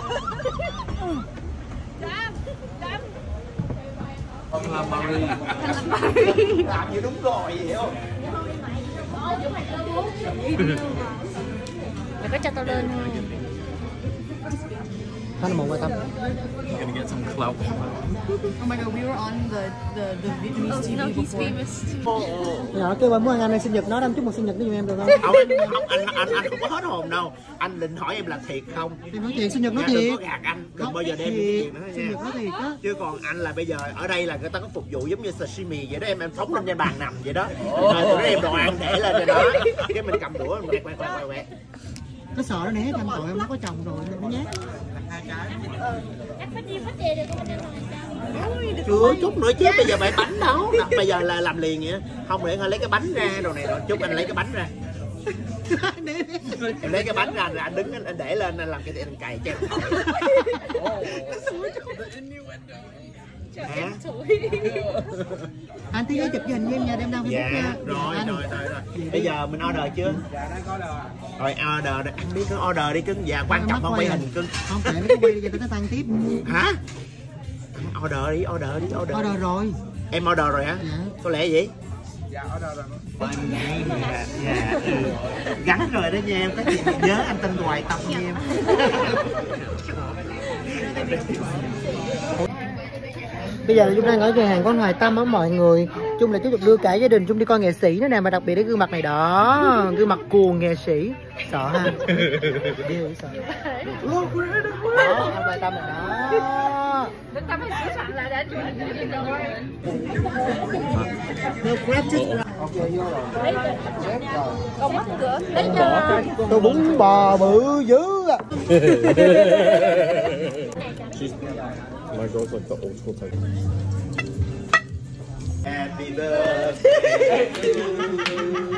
Con làm Paris. Làm như đúng rồi vậy không? Mày có cho tao lên không? Nó là một bài tâm. You're gonna get some clout. Oh my god, we were on the Vietnamese TV No, he's before. famous. Nhỏ kêu bà muốn ăn sinh nhật nó đâm chúc một sinh nhật với em được không? Anh không có hết hồn đâu. Anh định hỏi em là thiệt không? Em nói thiệt, sinh nhật nó Đừng thiệt. có gạt anh, đừng bao giờ đem cái chuyện đó Sinh nhật nha. nó thiệt á. Chứ còn anh là bây giờ ở đây là người ta có phục vụ giống như sashimi vậy đó, em phóng lên trên bàn nằm vậy đó. Rồi tụi nó đem đồ ăn để lên trên đó. Cái mình cầm đũa mình quẹt. Nó sợ nó né em tội em nó có chồng rồi nên nó nhát. Chưa chút nữa chứ bây giờ phải bánh đâu. Bây giờ là làm liền vậy. Không để anh lấy cái bánh ra đồ này rồi chút anh lấy cái bánh ra. Em lấy cái bánh ra rồi anh đứng anh để lên anh làm cái anh cày cho. Hả? Anh tí chụp hình với em nha, đem đăng Dạ, Facebook nha. rồi. Bây giờ mình order chưa? Dạ, đang có order. Rồi order, ăn đi cứ order đi cưng. Dạ, quan trọng không quay hình cưng. Không phải nó quay cho nó tăng tiếp. Hả? Order đi. Order rồi. Em order rồi hả? Dạ. Có lẽ vậy? Dạ, order rồi. Dạ. Gắn rồi đó nha em, có gì nhớ anh tên Hoài Tâm nha em. Bây giờ là chúng đang ở nhà hàng quán Hoài Tâm á mọi người. Chung là chú được đưa cả gia đình chung đi coi nghệ sĩ nữa nè, mà đặc biệt cái gương mặt này đó, gương mặt cuồng nghệ sĩ. Sợ ha. Điêu sợ. Đó, Hoài Tâm này đó. Đến tao phải sửa soạn lại để còn mất cửa lấy cho Tôi bún bò bự dữ à. My girl's like the old school type. Happy birthday to you.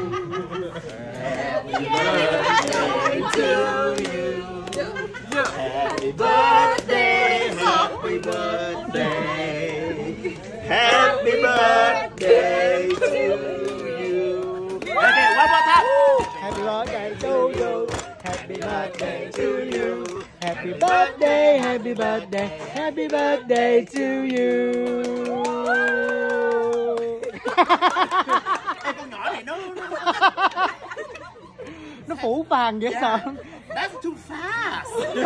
Happy birthday to you. Happy birthday, happy birthday. Happy birthday to you. Okay, one more time. Happy birthday to you. Happy birthday to you. Happy birthday, happy birthday, happy birthday to you. Ê, con nhỏ này Nó phủ phàng dễ sợ. That's too fast.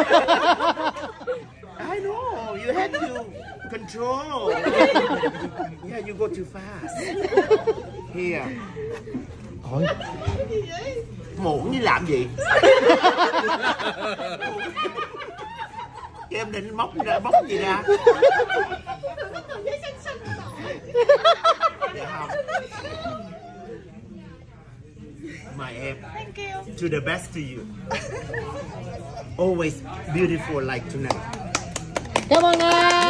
I know. You have to control. Yeah, you go too fast. Here. Ôi. Muộn như làm gì? Em định móc gì ra? Dạ không. Mời em. To the best to you. Always beautiful like tonight. Cảm ơn em.